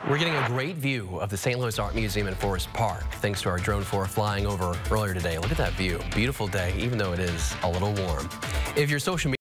We're getting a great view of the St. Louis Art Museum in Forest Park, thanks to our drone flying over earlier today. Look at that view. Beautiful day, even though it is a little warm. If your social media